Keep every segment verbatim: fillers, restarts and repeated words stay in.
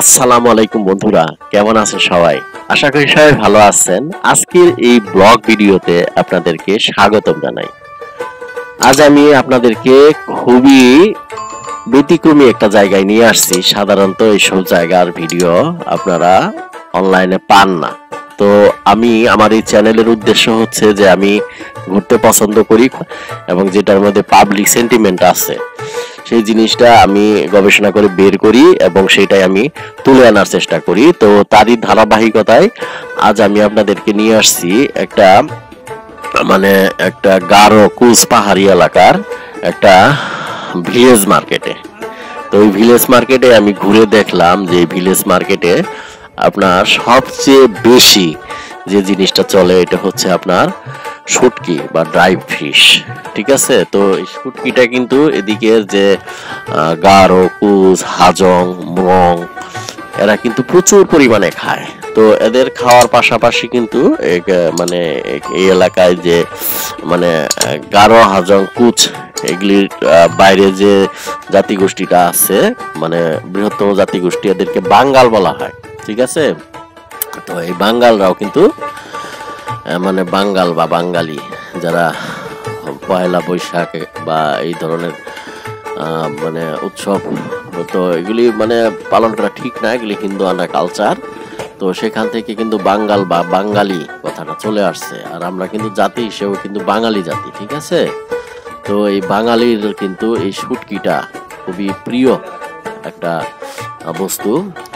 আসসালামু আলাইকুম বন্ধুরা, কেমন আছেন সবাই? আশা করি সবাই ভালো আছেন। আজকের এই ব্লগ ভিডিওতে আপনাদেরকে স্বাগতম জানাই। আজ আমি আপনাদেরকে খুবই ব্যতিক্রমী একটা জায়গায় নিয়ে আসছি। সাধারণত এইসব জায়গার ভিডিও আপনারা অনলাইনে পান না। তো আমি আমার এই চ্যানেলের উদ্দেশ্য হচ্ছে যে আমি ঘুরতে পছন্দ করি এবং যেটার মধ্যে পাবলিক সেন্টিমেন্ট আছে সেই জিনিসটা আমি গবেষণা করে বের করি এবং সেটাই আমি তুলে আনার চেষ্টা করি। তো তারই ধারাবাহিকতায় আজ আমি আপনাদেরকে নিয়ে আসছি একটা মানে একটা গারো কুচ পাহাড়ি এলাকার একটা ভিলেজ মার্কেটে। তো ওই ভিলেজ মার্কেটে আমি ঘুরে দেখলাম যে ভিলেজ মার্কেটে আপনার সবচেয়ে বেশি যে জিনিসটা চলে এটা হচ্ছে আপনার শুটকি বা ড্রাই ফিশ। ঠিক আছে, তো এই শুটকিটা কিন্তু এদিকে যে গারো, কুচ, হাজং, মং এরা কিন্তু প্রচুর পরিমাণে খায়। তো এদের খাওয়ার পাশাপাশি কিন্তু মানে এই এলাকায় যে মানে গারো, হাজং, কুচ এগুলির বাইরে যে জাতিগোষ্ঠীটা আছে মানে বৃহত্তম জাতিগোষ্ঠী এদেরকে বাঙ্গাল বলা হয়। ঠিক আছে, তো এই বাঙ্গালরাও কিন্তু মানে বাঙ্গাল বা বাঙালি যারা পয়লা বৈশাখ বা এই ধরনের মানে উৎসব, তো এগুলি মানে পালন করা ঠিক না, এগুলি হিন্দু আনা কালচার। তো সেখান থেকে কিন্তু বাঙ্গাল বা বাঙালি কথাটা চলে আসছে, আর আমরা কিন্তু জাতি হিসেবে কিন্তু বাঙালি জাতি। ঠিক আছে, তো এই বাঙালির কিন্তু এই শুটকিটা খুবই প্রিয় একটা বস্তু।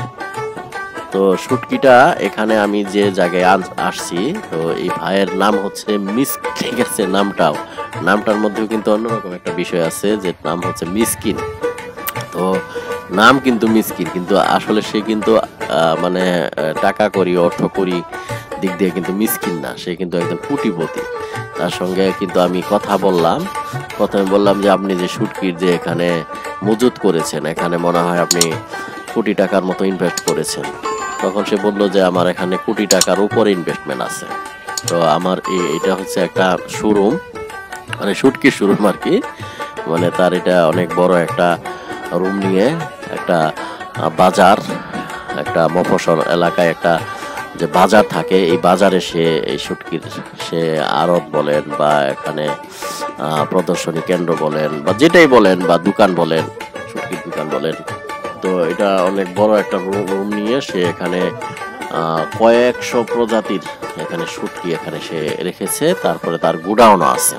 তো শুটকিটা এখানে আমি যে জায়গায় আসছি, তো এই ভাইয়ের নাম হচ্ছে মিস। ঠিক আছে, নামটাও নামটার মধ্যেও কিন্তু অন্যরকম একটা বিষয় আছে, যে নাম হচ্ছে মিসকিন। তো নাম কিন্তু মিসকিন, কিন্তু আসলে সে কিন্তু মানে টাকা করি অর্থ করি দিক দিয়ে কিন্তু মিসকিন না, সে কিন্তু একদম কোটিপতি। তার সঙ্গে কিন্তু আমি কথা বললাম, প্রথমে বললাম যে আপনি যে শুটকির যে এখানে মজুত করেছেন, এখানে মনে হয় আপনি কোটি টাকার মতো ইনভেস্ট করেছেন। তখন সে বলল যে আমার এখানে কোটি টাকার উপরে ইনভেস্টমেন্ট আছে। তো আমার এটা হচ্ছে একটা শোরুম, মানে শুটকির শোরুম আর কি। মানে তার এটা অনেক বড় একটা রুম নিয়ে একটা বাজার, একটা মফস্বল এলাকায় একটা যে বাজার থাকে, এই বাজারে সে এই শুটকির সে আড়ত বলেন বা এখানে প্রদর্শনী কেন্দ্র বলেন বা যেটাই বলেন বা দোকান বলেন, শুটকির দোকান বলেন। তো এটা অনেক বড় একটা রুম নিয়ে সে এখানে কয়েকশো প্রজাতির এখানে শুটকি এখানে সে রেখেছে। তারপরে তার গুডাউনও আছে।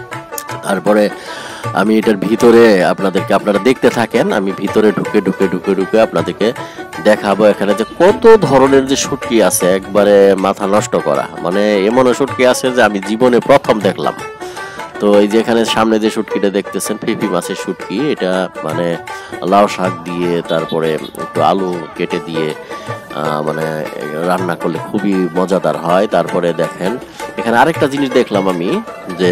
তারপরে আমি এটার ভিতরে আপনাদেরকে আপনারা দেখতে থাকেন, আমি ভিতরে ঢুকে ঢুকে ঢুকে ঢুকে আপনাদেরকে দেখাবো এখানে যে কত ধরনের যে শুটকি আছে, একবারে মাথা নষ্ট করা। মানে এমনও শুটকি আছে যে আমি জীবনে প্রথম দেখলাম। তো এই যে এখানে সামনে যে শুটকিটা দেখতেছেন ফিফি মাছের শুটকি, এটা মানে লাউ শাক দিয়ে তারপরে একটু আলু কেটে দিয়ে মানে রান্না করলে খুবই মজাদার হয়। তারপরে দেখেন এখানে আরেকটা জিনিস দেখলাম আমি, যে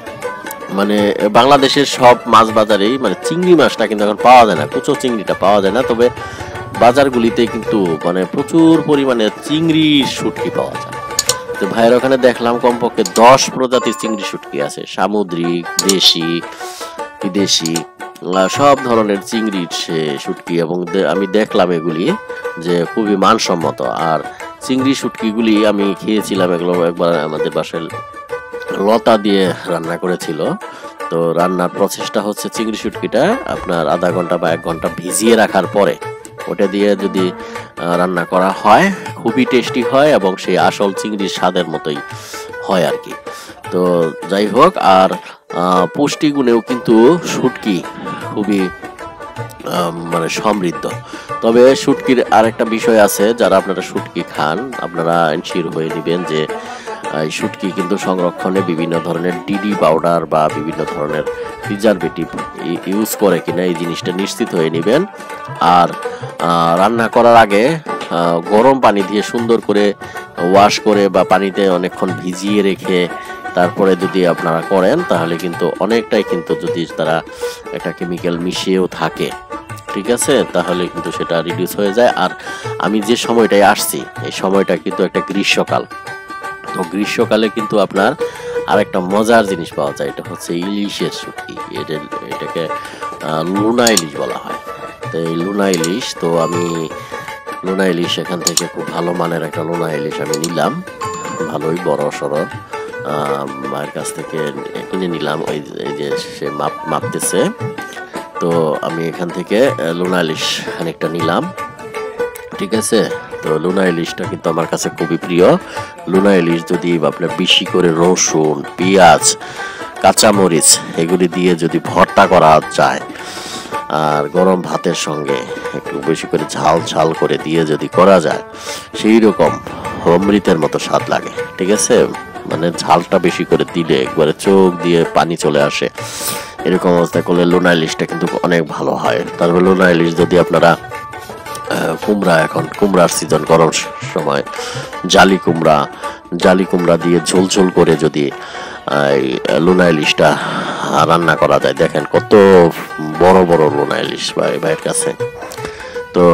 মানে বাংলাদেশের সব মাছ বাজারেই মানে চিংড়ি মাছটা কিন্তু এখন পাওয়া যায় না, কুচো চিংড়িটা পাওয়া যায় না। তবে বাজারগুলিতে কিন্তু মানে প্রচুর পরিমাণে চিংড়ির শুটকি পাওয়া যায়। তো ভাইয়ের ওখানে দেখলাম কমপক্ষে দশ প্রজাতির চিংড়ি শুটকি আছে, সামুদ্রিক, দেশি, বিদেশি সব ধরনের চিংড়ির সে শুটকি। এবং আমি দেখলাম এগুলি যে খুবই মানসম্মত। আর চিংড়ি শুটকিগুলি আমি খেয়েছিলাম, এগুলো একবার আমাদের বাসায় লতা দিয়ে রান্না করেছিল। তো রান্নার প্রসেসটা হচ্ছে চিংড়ি শুটকিটা আপনার আধা ঘন্টা বা এক ঘন্টা ভিজিয়ে রাখার পরে ওটা দিয়ে যদি রান্না করা হয় খুবই টেস্টি হয় এবং সেই আসল চিংড়ির স্বাদের মতোই হয় আর কি। তো যাই হোক, আর পুষ্টিগুণেও কিন্তু শুটকি খুবই মানে সমৃদ্ধ। তবে শুটকির আরেকটা বিষয় আছে, যারা আপনারা শুটকি খান আপনারা এনশিওর হয়ে নেবেন যে এই শুটকি কিন্তু সংরক্ষণে বিভিন্ন ধরনের ডিডি পাউডার বা বিভিন্ন ধরনের প্রিজারভেটিভ ইউজ করে কিনা এই জিনিসটা নিশ্চিত হয়ে নেবেন। আর রান্না করার আগে গরম পানি দিয়ে সুন্দর করে ওয়াশ করে বা পানিতে অনেকক্ষণ ভিজিয়ে রেখে তারপরে যদি আপনারা করেন তাহলে কিন্তু অনেকটাই কিন্তু যদি তারা একটা কেমিক্যাল মিশিয়েও থাকে, ঠিক আছে, তাহলে কিন্তু সেটা রিডিউস হয়ে যায়। আর আমি যে সময়টায় আসছি এই সময়টা কিন্তু একটা গ্রীষ্মকাল। তো গ্রীষ্মকালে কিন্তু আপনার আর একটা মজার জিনিস পাওয়া যায়, এটা হচ্ছে ইলিশের শুটকি। এটা এটাকে লুনা ইলিশ বলা হয়। তো এই লুনা ইলিশ তো আমি লোনা ইলিশ এখান থেকে খুব ভালো মানের একটা লোনা ইলিশ আমি নিলাম, ভালোই বড় সড়ো মায়ের কাছ থেকে কিনে নিলাম। ওই এই যে সে মাপ মাপতেছে, তো আমি এখান থেকে লোনা ইলিশ খানিকটা নিলাম, ঠিক আছে। তো লোনা ইলিশটা কিন্তু আমার কাছে খুবই প্রিয়। লোনা ইলিশ যদি আপনার বেশি করে রসুন, পেঁয়াজ, কাঁচামরিচ এগুলি দিয়ে যদি ভর্তা করা যায় আর গরম ভাতের সঙ্গে একটু বেশি করে ঝাল ঝাল করে দিয়ে যদি করা যায়, সেই রকম অমৃতের মতো স্বাদ লাগে, ঠিক আছে। মানে ঝালটা বেশি করে দিলে একবারে চোখ দিয়ে পানি চলে আসে, এরকম অবস্থা করলে লোনা ইলিশটা কিন্তু অনেক ভালো হয়। তারপর লোনা ইলিশ যদি আপনারা কুমড়া, এখন কুমড়ার সিজন, গরম সময় জালি কুমড়া, জালি কুমড়া দিয়ে ঝোল ঝোল করে যদি এই লোনা ইলিশটা রান্না করা যায়, দেখেন কত বড় বড় লোনা ইলিশ ভাই ভাইয়ের কাছে। তো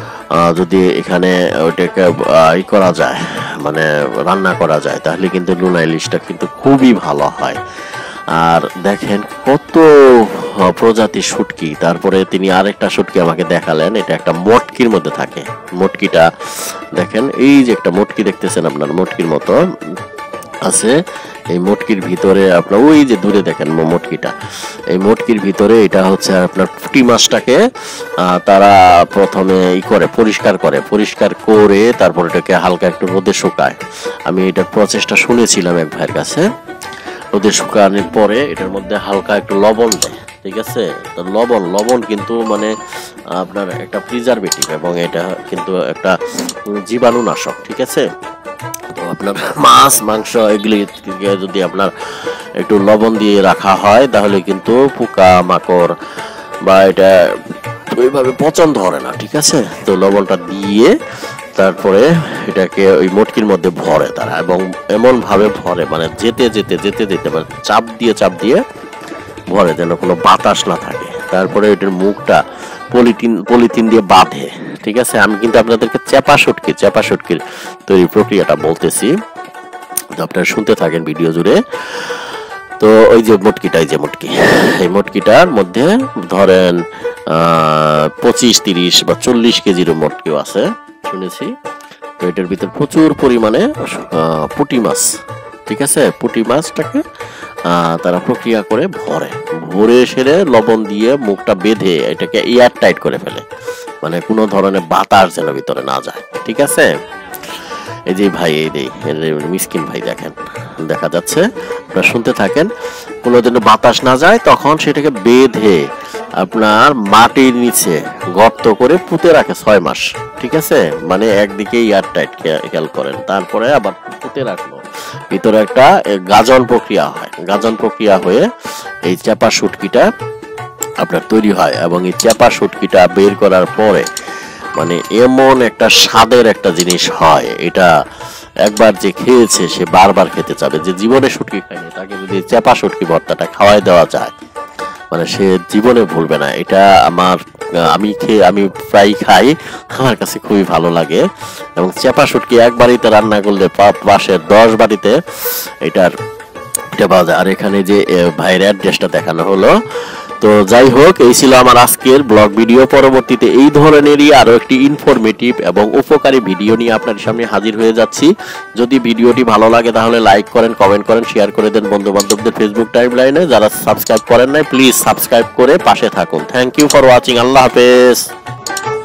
যদি এখানে ওইটাকে ই করা যায়, মানে রান্না করা যায়, তাহলে কিন্তু লোনা ইলিশটা কিন্তু খুবই ভালো হয়। আর দেখেন কত প্রজাতির শুটকি। তারপরে তিনি আরেকটা শুটকি আমাকে দেখালেন, এটা একটা মটকির মধ্যে থাকে। মটকিটা দেখেন, এই যে একটা মটকি দেখতেছেন আপনার, মটকির মতো আছে। এই মটকির ভিতরে আপনার ওই যে দূরে দেখেন মটকিটা, এই মটকির ভিতরে এটা হচ্ছে আপনার পুঁটি মাছটাকে তারা প্রথমে ই করে পরিষ্কার করে, পরিষ্কার করে তারপর এটাকে হালকা একটু রোদে শুকায়। আমি এটার প্রচেষ্টা শুনেছিলাম এক ভাইয়ের কাছে। রোদে শুকানোর পরে এটার মধ্যে হালকা একটু লবণ দেয়, ঠিক আছে। তো লবণ লবণ কিন্তু মানে আপনার একটা প্রিজারভেটিভ এবং এটা কিন্তু একটা জীবাণুনাশক, ঠিক আছে। তো আপনার মাছ মাংস এগুলি যদি আপনার একটু লবণ দিয়ে রাখা হয়, তাহলে কিন্তু পোকা মাকড় বা এটা ওইভাবে পচন ধরে না, ঠিক আছে। তো লবণটা দিয়ে তারপরে এটাকে ওই মটকির মধ্যে ভরে তারা, এবং এমন ভাবে ভরে মানে যেতে যেতে যেতে যেতে মানে চাপ দিয়ে চাপ দিয়ে ভরে, যেন কোনো বাতাস না থাকে। তারপরে এটার মুখটা পলিথিন পলিথিন দিয়ে বাঁধে, ঠিক আছে। আমি কিন্তু আপনাদেরকে চেপা শুটকি চেপা শুটকির তৈরি প্রক্রিয়াটা বলতেছি, আপনারা শুনতে থাকেন ভিডিও জুড়ে। তো ওই যে মটকিটা, এই যে মটকি, এই মটকিটার মধ্যে ধরেন আহ পঁচিশ তিরিশ বা চল্লিশ কেজির মটকিও আছে শুনেছি। তো এটার ভিতর প্রচুর পরিমাণে পুঁটি মাছ, ঠিক আছে। পুঁটি মাছটাকে তারা প্রক্রিয়া করে ভরে, ভরে সেরে লবণ দিয়ে মুখটা বেঁধে এটাকে এয়ার টাইট করে ফেলে, মানে কোনো ধরনের বাতাস যেন ভিতরে না যায়, ঠিক আছে। এই যে ভাই, এই যে মিসকিন ভাই দেখেন, দেখা যাচ্ছে, আপনারা শুনতে থাকেন। কোনো দিন বাতাস না যায় তখন সেটাকে বেঁধে আপনার মাটির নিচে গর্ত করে পুঁতে রাখে ছয় মাস, ঠিক আছে। মানে একদিকে এয়ার টাইট খেয়াল করেন, তারপরে আবার পুঁতে রাখলো, ভিতরে একটা গাজন প্রক্রিয়া হয়। গাজন প্রক্রিয়া হয়ে এই চেপা শুটকিটা আপনার তৈরি হয়, এবং এই চেপা শুটকিটা বের করার পরে মানে এমন একটা স্বাদের একটা জিনিস হয়, এটা একবার যে খেয়েছে সে বারবার খেতে চাবে। যে জীবনে শুটকি খায়নি তাকে যদি চেপা শুটকি ভর্তাটা খাওয়াই দেওয়া যায়, মানে সে জীবনে ভুলবে না। এটা আমার আমি খেয়ে আমি প্রায় খাই, আমার কাছে খুবই ভালো লাগে। এবং চেপা শুটকি এক বাড়িতে রান্না করলে পাশে দশ বাড়িতে এটার এটা পাওয়া যায়। আর এখানে যে ভাইয়ের অ্যাড্রেসটা দেখানো হলো। তো যাই হোক, এই ছিল আমার আজকের ব্লগ ভিডিও। পরবর্তীতে এই ধরনেরই আরো একটি ইনফরমেটিভ এবং উপকারী ভিডিও নিয়ে আপনার সামনে হাজির হয়ে যাচ্ছি। যদি ভিডিওটি ভালো লাগে তাহলে লাইক করেন, কমেন্ট করেন, শেয়ার করে দেন বন্ধু বান্ধবদের ফেসবুক টাইমলাইনে। যারা সাবস্ক্রাইব করেন নাই প্লিজ সাবস্ক্রাইব করে পাশে থাকুন। Thank you for watching. আল্লাহ হাফেজ।